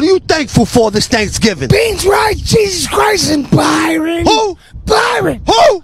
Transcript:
What are you thankful for this Thanksgiving? Beans, rice, Jesus Christ, and Byron. Who? Byron. Who?